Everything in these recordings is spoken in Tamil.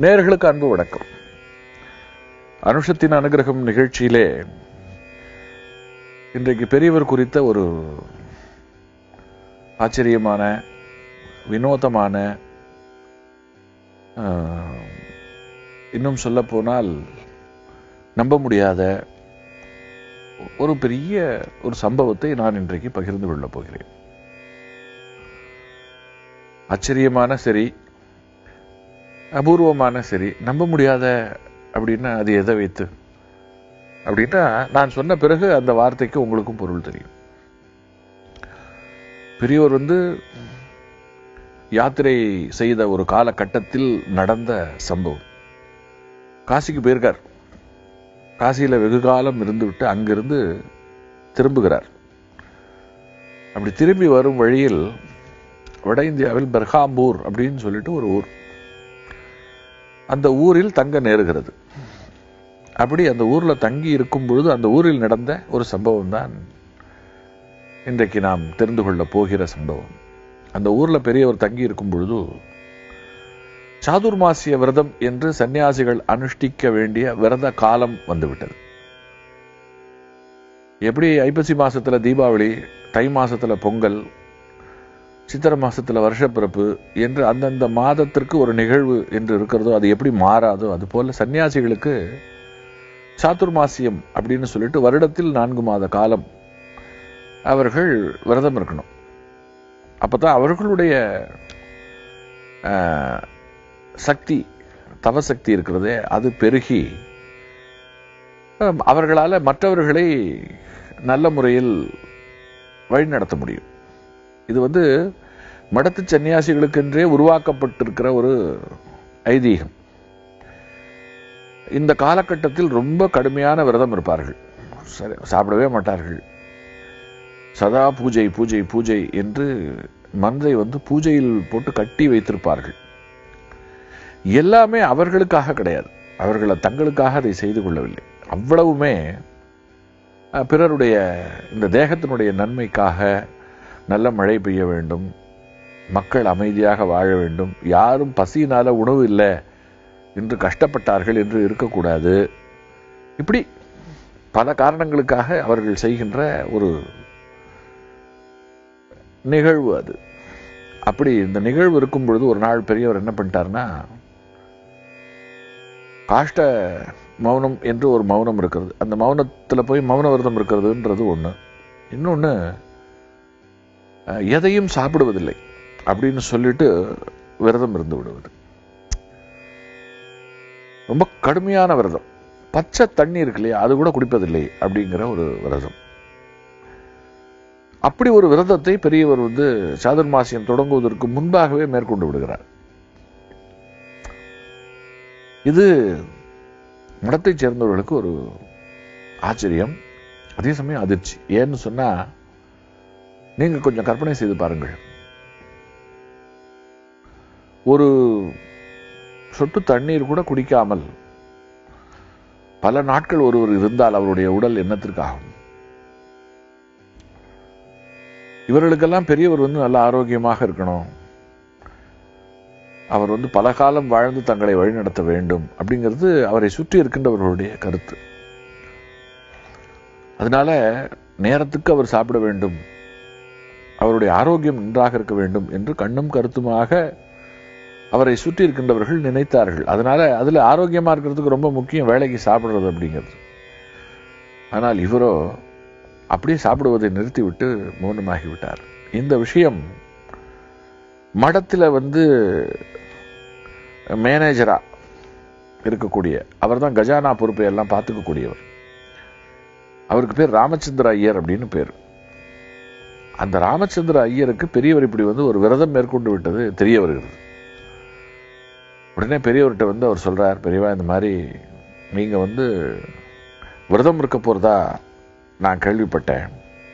நேயர்களுக்கு அன்பு வணக்கம். அனுஷத்தின் அனுகிரகம் நிகழ்ச்சியிலே இன்றைக்கு பெரியவர் குறித்த ஒரு ஆச்சரியமான, வினோதமான, இன்னும் சொல்ல போனால் நம்ப முடியாத ஒரு பெரிய ஒரு சம்பவத்தை நான் இன்றைக்கு பகிர்ந்து கொள்ளப் போகிறேன். ஆச்சரியமான சரி, அபூர்வமான சரி, நம்ப முடியாத அப்படின்னா அது எதை வைத்து அப்படின்னா, நான் சொன்ன பிறகு அந்த வார்த்தைக்கு உங்களுக்கும் பொருள் தெரியும். பெரியவர் யாத்திரை செய்த ஒரு காலகட்டத்தில் நடந்த சம்பவம். காசிக்கு போயிருக்கார். காசியில வெகு காலம் இருந்துவிட்டு அங்கிருந்து திரும்புகிறார். அப்படி திரும்பி வரும் வழியில் வட இந்தியாவில் பெர்ஹாம்பூர் அப்படின்னு சொல்லிட்டு ஒரு ஊர், அந்த ஊரில் தங்க நேருகிறது. அப்படி அந்த ஊர்ல தங்கி இருக்கும் பொழுது அந்த ஊரில் நடந்த ஒரு சம்பவம் தான் இன்றைக்கு நாம் தெரிந்து கொள்ள போகிற சம்பவம். அந்த ஊர்ல பெரியவர் தங்கி இருக்கும் பொழுது சாதுர்மாசிய விரதம் என்று சன்னியாசிகள் அனுஷ்டிக்க வேண்டிய விரத காலம் வந்துவிட்டது. எப்படி ஐப்பசி மாசத்துல தீபாவளி, தை மாசத்துல பொங்கல், சித்திரை மாசத்துல வருஷப்பிறப்பு என்று அந்தந்த மாதத்திற்கு ஒரு நிகழ்வு என்று இருக்கிறதோ, அது எப்படி மாறாதோ, அது போல சன்னியாசிகளுக்கு சாதுர்மாசியம் அப்படின்னு சொல்லிட்டு வருடத்தில் 4 மாத காலம் அவர்கள் விரதம் இருக்கணும். அப்பதான் அவர்களுடைய சக்தி, தவசக்தி இருக்கிறதே, அது பெருகி அவர்களால மற்றவர்களை நல்ல முறையில் வழிநடத்த முடியும். இது மடத்து சன்னியாசிகளுக்கென்றே உருவாக்கப்பட்டிருக்கிற ஒரு ஐதீகம். இந்த காலகட்டத்தில் ரொம்ப கடுமையான விரதம் இருப்பார்கள். சரி, சாப்பிடவே மாட்டார்கள். சதா பூஜை பூஜை பூஜை என்று மனதை பூஜையில் போட்டு கட்டி வைத்திருப்பார்கள். எல்லாமே அவர்களுக்காக கிடையாது, அவர்களை தங்களுக்காக அதை செய்து கொள்ளவில்லை. அவ்வளவுமே பிறருடைய இந்த தேகத்தினுடைய நன்மைக்காக, நல்ல மழை பெய்ய வேண்டும், மக்கள் அமைதியாக வாழ வேண்டும், யாரும் பசியினால உணவு இல்லை என்று கஷ்டப்பட்டார்கள் என்று இருக்கக்கூடாது. இப்படி பல காரணங்களுக்காக அவர்கள் செய்கின்ற ஒரு நிகழ்வு அது. அப்படி இந்த நிகழ்வு இருக்கும் பொழுது ஒரு நாள் பெரியவர் என்ன பண்ணிட்டார்னா, காஷ்ட மௌனம் என்று ஒரு மௌனம் இருக்கிறது. அந்த மௌனத்தில் போய் மௌன விரதம் இருக்கிறதுன்றது ஒண்ணு. இன்னொன்னு, எதையும் சாப்பிடுவதில்லை அப்படின்னு சொல்லிட்டு விரதம் இருந்து விடுவது. ரொம்ப கடுமையான விரதம். பச்சை தண்ணி இருக்கு இல்லையா, அது கூட குடிப்பதில்லை அப்படிங்கிற ஒரு விரதம். அப்படி ஒரு விரதத்தை பெரியவர் சாதுர்மாசியம் தொடங்குவதற்கு முன்பாகவே மேற்கொண்டு விடுகிறார். இது மடத்தைச் சேர்ந்தவர்களுக்கு ஒரு ஆச்சரியம், அதே சமயம் அதிர்ச்சி. ஏன்னு சொன்னா, நீங்க கொஞ்சம் கற்பனை செய்து பாருங்கள். ஒரு சொட்டு தண்ணீர் கூட குடிக்காமல் பல நாட்கள் ஒருவர் இருந்தால் அவருடைய உடல் என்னத்திற்காகும்? இவர்களுக்கெல்லாம் பெரியவர் நல்ல ஆரோக்கியமாக இருக்கணும், அவர் பல காலம் வாழ்ந்து தங்களை வழிநடத்த வேண்டும் அப்படிங்கிறது அவரை சுற்றி இருக்கின்றவர்களுடைய கருத்து. அதனால நேரத்துக்கு அவர் சாப்பிட வேண்டும், அவருடைய ஆரோக்கியம் நன்றாக இருக்க வேண்டும் என்று கண்ணும் கருத்துமாக அவரை சுற்றி இருக்கின்றவர்கள் நினைத்தார்கள். அதனால அதுல ஆரோக்கியமா இருக்கிறதுக்கு ரொம்ப முக்கியம் வேலைக்கு சாப்பிடுறது அப்படிங்கிறது. ஆனால் இவரோ அப்படியே சாப்பிடுவதை நிறுத்திவிட்டு மௌனமாகிவிட்டார். இந்த விஷயம் மடத்துல மேனேஜரா இருக்கக்கூடிய அவர் தான் கஜானா பொறுப்பை எல்லாம் பார்த்துக்கக்கூடியவர். அவருக்கு பேர் ராமச்சந்திர ஐயர் அப்படின்னு பேர். அந்த ராமச்சந்திர ஐயருக்கு பெரியவர் இப்படி ஒரு விரதம் மேற்கொண்டு விட்டது தெரிய வருகிறது. உடனே பெரியவர்கிட்ட அவர் சொல்றார், பெரியவா, இந்த மாதிரி நீங்க விரதம் இருக்க போறதா நான் கேள்விப்பட்டேன்.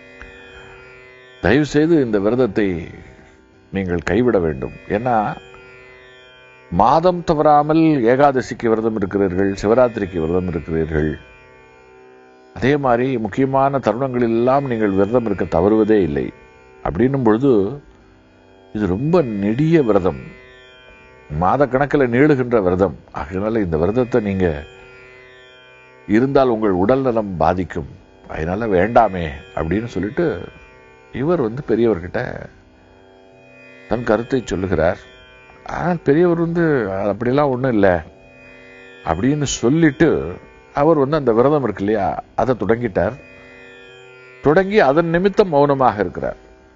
தயவு செய்து இந்த விரதத்தை நீங்கள் கைவிட வேண்டும். ஏன்னா மாதம் தவறாமல் ஏகாதசிக்கு விரதம் இருக்கிறீர்கள், சிவராத்திரிக்கு விரதம் இருக்கிறீர்கள், அதே மாதிரி முக்கியமான தருணங்களில் எல்லாம் நீங்கள் விரதம் இருக்க தவறுவதே இல்லை. அப்படின்னும் பொழுது இது ரொம்ப நெடிய விரதம். மாத கணக்கில் நீளுகின்ற விரதம். அதனால இந்த விரதத்தை நீங்க இருந்தால் உங்கள் உடல் நலம் பாதிக்கும், அதனால வேண்டாமே அப்படின்னு சொல்லிட்டு இவர் பெரியவர்கிட்ட தன் கருத்தை சொல்லுகிறார். ஆனால் பெரியவர் அப்படிலாம் ஒன்றும் இல்லை அப்படின்னு சொல்லிட்டு அவர் அந்த விரதம் இருக்கு இல்லையா அதை தொடங்கிட்டார். தொடங்கி அதன் நிமித்தம் மௌனமாக இருக்கிறார்.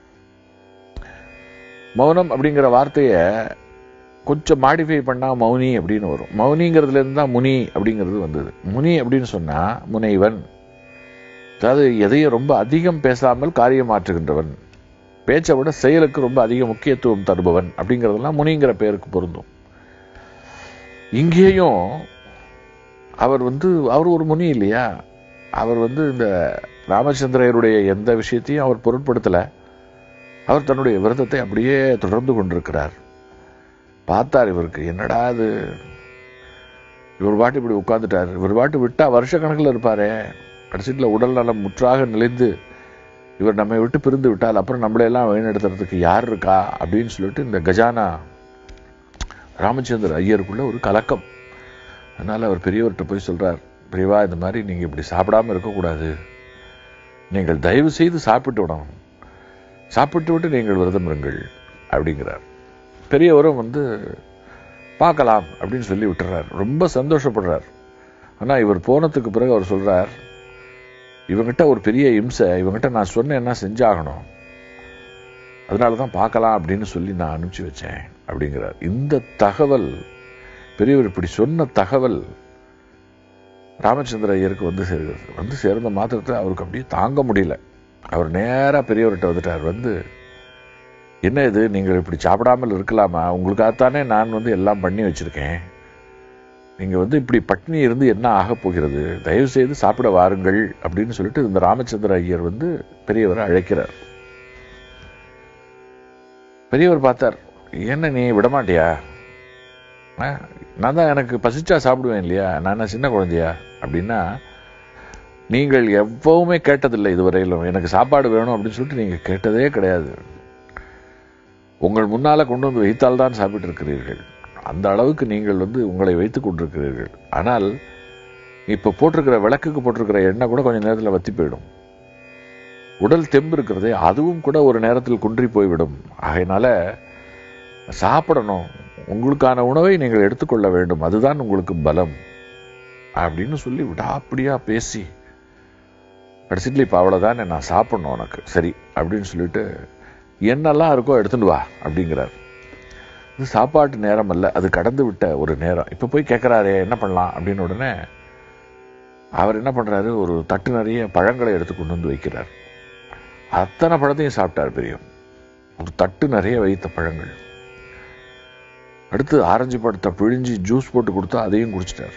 மௌனம் அப்படிங்கிற வார்த்தையை கொஞ்சம் மாடிஃபை பண்ணா மௌனி அப்படின்னு வரும். மௌனிங்கிறதுல இருந்து தான் முனி அப்படிங்கிறது வந்தது. முனி அப்படின்னு சொன்னா முனைவன், அதாவது எதையும் ரொம்ப அதிகம் பேசாமல் காரியமாற்றுகின்றவன், பேச்சை விட செயலுக்கு ரொம்ப அதிக முக்கியத்துவம் தருபவன் அப்படிங்கிறதெல்லாம் முனிங்கிற பெயருக்கு பொருந்தும். இங்கேயும் அவர் ஒரு முனி இல்லையா. அவர் இந்த ராமச்சந்திரருடைய எந்த விஷயத்தையும் அவர் பொருட்படுத்தல. அவர் தன்னுடைய விரதத்தை அப்படியே தொடர்ந்து கொண்டிருக்கிறார். பார்த்தார், இவருக்கு என்னடா அது, இவர் பாட்டு இப்படி உட்கார்ந்துட்டார். இவர் பாட்டு விட்டா வருஷ கணக்கில் இருப்பாரே, கடைசியில் உடல் நலம் முற்றாக நிலைந்து இவர் நம்மை விட்டு பிரிந்து விட்டால் அப்புறம் நம்மளையெல்லாம் வழிநடத்துறதுக்கு யார் இருக்கா அப்படின்னு சொல்லிட்டு இந்த கஜானா ராமச்சந்திர ஐயருக்குள்ள ஒரு கலக்கம். அதனால அவர் பெரியவர்கிட்ட போய் சொல்றார், பெரியவா, இந்த மாதிரி நீங்க இப்படி சாப்பிடாம இருக்கக்கூடாது, நீங்கள் தயவு செய்து சாப்பிட்டு விடணும், சாப்பிட்டு விட்டு நீங்கள் விரதம் இருங்கள் அப்படிங்கிறார். பெரியவரும் பார்க்கலாம் அப்படின்னு சொல்லி விட்டுறார். ரொம்ப சந்தோஷப்படுறார். ஆனா இவர் போனதுக்கு பிறகு அவர் சொல்றார், இவங்கிட்ட ஒரு பெரிய இம்சை, இவங்கிட்ட நான் சொன்னேன்னா செஞ்சாகணும், அதனாலதான் பார்க்கலாம் அப்படின்னு சொல்லி நான் அனுப்பிச்சு வச்சேன் அப்படிங்கிறார். இந்த தகவல், பெரியவர் இப்படி சொன்ன தகவல் ராமச்சந்திர ஐயருக்கு சேர்கிறது. சேர்ந்த மாத்திரத்தை அவருக்கு அப்படியே தாங்க முடியல. அவர் நேரா பெரியவர்கிட்ட வந்துட்டார். என்ன இது, நீங்கள் இப்படி சாப்பிடாமல் இருக்கலாமா, உங்களுக்காகத்தானே நான் எல்லாம் பண்ணி வச்சிருக்கேன், நீங்க இப்படி பட்டினி இருந்து என்ன ஆக போகிறது, தயவு செய்து சாப்பிட வாருங்கள் அப்படின்னு சொல்லிட்டு இந்த ராமச்சந்திர ஐயர் பெரியவரை அழைக்கிறார். பெரியவர் பார்த்தார், என்ன நீ விடமாட்டியா, நான் தான் எனக்கு பசிச்சா சாப்பிடுவேன் இல்லையா, நான் சின்ன குழந்தையா அப்படின்னா, நீங்கள் எப்பவுமே கேட்டதில்லை இதுவரையிலும், எனக்கு சாப்பாடு வேணும் அப்படின்னு சொல்லிட்டு நீங்க கேட்டதே கிடையாது, உங்கள் முன்னால கொண்டு வைத்தால் தான் சாப்பிட்டு இருக்கிறீர்கள், அந்த அளவுக்கு நீங்கள் உங்களை வைத்துக் கொண்டிருக்கிறீர்கள். ஆனால் இப்ப போட்டிருக்கிற விளக்குக்கு போட்டிருக்கிற எண்ணெய் கூட கொஞ்ச நேரத்தில் வத்தி போயிடும், உடல் தெம்பு இருக்கிறதே அதுவும் கூட ஒரு நேரத்தில் குன்றி போய்விடும், ஆகையினால சாப்பிடணும், உங்களுக்கான உணவை நீங்கள் எடுத்துக்கொள்ள வேண்டும், அதுதான் உங்களுக்கு பலம் அப்படின்னு சொல்லி விடாப்படியா பேசி கடைசியில் இப்ப அவ்வளவுதான், நான் சாப்பிடணும் உனக்கு சரி அப்படின்னு சொல்லிட்டு என்னெல்லாம் இருக்கோ எடுத்துட்டு வா அப்படிங்கிறார். இது சாப்பாட்டு நேரம் அல்ல, அது கடந்து விட்ட ஒரு நேரம். இப்ப போய் கேட்கிறாரே என்ன பண்ணலாம் அப்படின்னு உடனே அவர் என்ன பண்றாரு, ஒரு தட்டு நிறைய பழங்களை எடுத்து கொண்டு வைக்கிறார். அத்தனை பழத்தையும் சாப்பிட்டார் பெரியவர், ஒரு தட்டு நிறைய வைத்த பழங்கள். அடுத்து ஆரஞ்சு பழத்தை பிழிஞ்சி ஜூஸ் போட்டு கொடுத்தா அதையும் குடிச்சிட்டார்.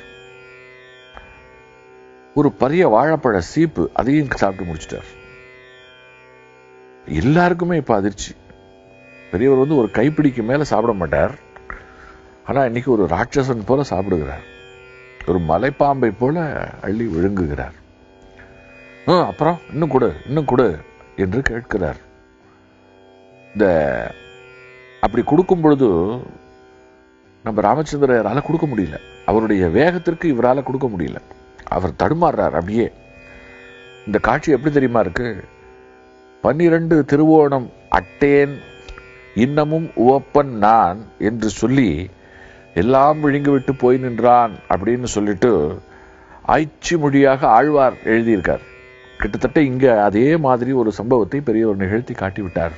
ஒரு பெரிய வாழைப்பழ சீப்பு அதையும் சாப்பிட்டு முடிச்சிட்டார். எல்லாருக்குமே இப்ப அதிர்ச்சி. பெரியவர் ஒரு கைப்பிடிக்கு மேல சாப்பிட மாட்டார், ஆனா இன்னைக்கு ஒரு ராட்சசன் போல சாப்பிடுகிறார், ஒரு மலைப்பாம்பை போல அள்ளி விழுங்குகிறார். அப்புறம் இன்னும் கொடு என்று கேட்கிறார். இந்த அப்படி கொடுக்கும் பொழுது நம்ம ராமச்சந்திரரால கொடுக்க முடியல, அவருடைய வேகத்திற்கு இவரால கொடுக்க முடியல, அவர் தடுமாறுறார். அப்படியே இந்த காட்சி எப்படி தெரியுமா இருக்கு, 12 திருவோணம் அட்டேன் இன்னமும் உவப்பன் நான் என்று சொல்லி எல்லாம் விழுங்கிவிட்டு போய் நின்றான் அப்படின்னு சொல்லிட்டு ஆய்ச்சி மொழியாக ஆழ்வார் எழுதியிருக்கார். கிட்டத்தட்ட இங்க அதே மாதிரி ஒரு சம்பவத்தை பெரியவர் நிகழ்த்தி காட்டிவிட்டார்.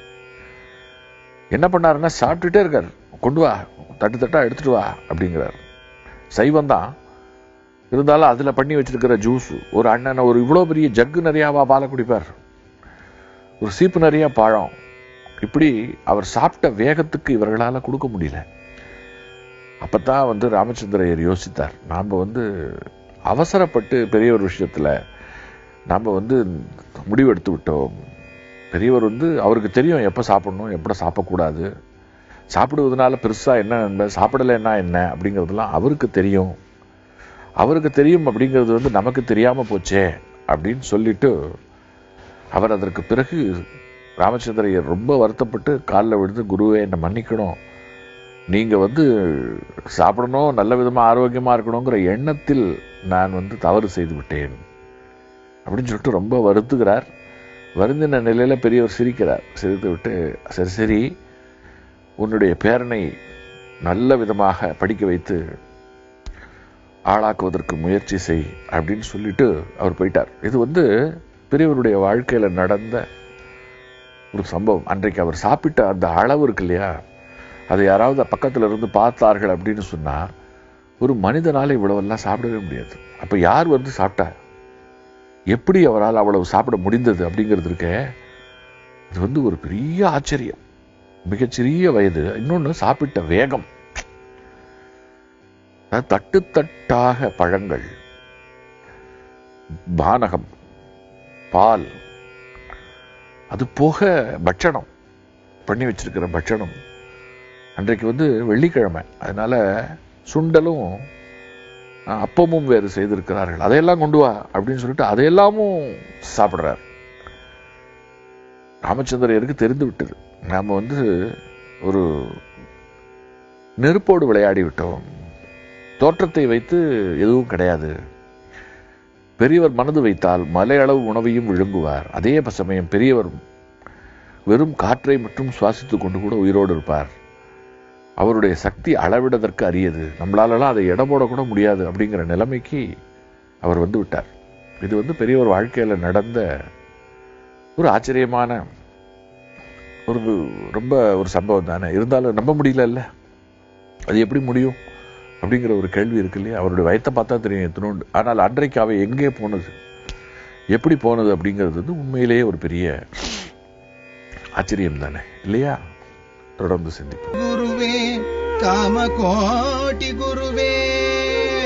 என்ன பண்ணாருன்னா, சாப்பிட்டுட்டே இருக்கார், கொண்டு வா தட்டு தட்டா எடுத்துட்டு வா அப்படிங்கிறார். சைவம் தான் இருந்தாலும் அதுல பண்ணி வச்சிருக்கிற ஜூஸ், ஒரு அண்ணன் ஒரு இவ்வளவு பெரிய ஜக்கு நிறையாவா பாலை குடிப்பார், ஒரு சீப்பு நிறைய பழம், இப்படி அவர் சாப்பிட்ட வேகத்துக்கு இவர்களால கொடுக்க முடியல. அப்பதான் ராமச்சந்திரர் யோசித்தார், நாம அவசரப்பட்டு பெரிய ஒரு விஷயத்துல நாம முடிவெடுத்து விட்டோம். பெரியவர் அவருக்கு தெரியும் எப்ப சாப்பிடணும் எப்ப சாப்பிடக்கூடாது, சாப்பிடுவதனால பெருசா என்ன நன்மை, சாப்பிடலைன்னா என்ன அப்படிங்கிறதுலாம் அவருக்கு தெரியும். அவருக்கு தெரியும் அப்படிங்கிறது நமக்கு தெரியாம போச்சே அப்படின்னு சொல்லிட்டு அவர் அதற்கு பிறகு ராமச்சந்திரர் ரொம்ப வருத்தப்பட்டு காலில் விழுந்து, குருவே என்னை மன்னிக்கணும், நீங்க சாப்பிடணும், நல்ல விதமா ஆரோக்கியமா இருக்கணுங்கிற எண்ணத்தில் நான் தவறு செய்து விட்டேன் அப்படின்னு சொல்லிட்டு ரொம்ப வருத்துகிறார். வருந்தின நிலையில பெரியவர் சிரிக்கிறார். சிரித்து விட்டு, சரி சரி, உன்னுடைய பேரனை நல்ல விதமாக படிக்க வைத்து ஆளாக்குவதற்கு முயற்சி செய் அப்படின்னு சொல்லிட்டு அவர் போயிட்டார். இது பெரியவருடைய வாழ்க்கையில நடந்த ஒரு சம்பவம். அன்றைக்கு அவர் சாப்பிட்ட அந்த அளவு இருக்கு இல்லையா, அதை யாராவது பக்கத்துல இருந்து பார்த்தார்கள் அப்படின்னு சொன்னா, ஒரு மனிதனால இவ்வளவெல்லாம் சாப்பிடவே முடியாது. அப்ப யார் சாப்பிட்டா, எப்படி அவரால் அவ்வளவு சாப்பிட முடிந்தது அப்படிங்கிறது இருக்க, இது ஒரு பெரிய ஆச்சரியம். மிகச்சிறிய வயது, இன்னொன்னு சாப்பிட்ட வேகம், தட்டு தட்டாக பழங்கள், பானகம், பால், அது போக பட்சணம் பண்ணி வச்சிருக்கிற பட்சணம். அன்றைக்கு வெள்ளிக்கிழமை, அதனால சுண்டலும் அப்பமும் வேறு செய்திருக்கிறார்கள். அதையெல்லாம் கொண்டு வா அப்படின்னு சொல்லிட்டு அதையெல்லாமும் சாப்பிடுறார். ராமச்சந்திரருக்கு தெரிந்து விட்டது, நாம ஒரு நெருப்போடு விளையாடி விட்டோம், தோற்றத்தை வைத்து எதுவும் கிடையாது. பெரியவர் மனது வைத்தால் மலையளவு உணவையும் விழுங்குவார். அதே சமயம் பெரியவர் வெறும் காற்றை மட்டும் சுவாசித்துக் கொண்டு கூட உயிரோடு இருப்பார். அவருடைய சக்தி அளவிடதற்கு அரியது, நம்மளாலலாம் அதை எடை போட கூட முடியாது அப்படிங்கிற நிலைமைக்கு அவர் விட்டார். இது பெரியவர் வாழ்க்கையில நடந்த ஒரு ஆச்சரியமான ரொம்ப ஒரு சம்பவம் தானே. இருந்தாலும் நம்ப முடியல, அது எப்படி முடியும் அப்படிங்கிற ஒரு கேள்வி இருக்கு இல்லையா. அவருடைய வயத்தை பார்த்தா தெரியும் எத்தனோண்டு. ஆனால் அன்றைக்கு அவை எங்கே போனது, எப்படி போனது அப்படிங்கிறது உண்மையிலேயே ஒரு பெரிய ஆச்சரியம் தானே இல்லையா. தொடர்ந்து சிந்திப்போம். குருவே காமகோட்டி குருவே.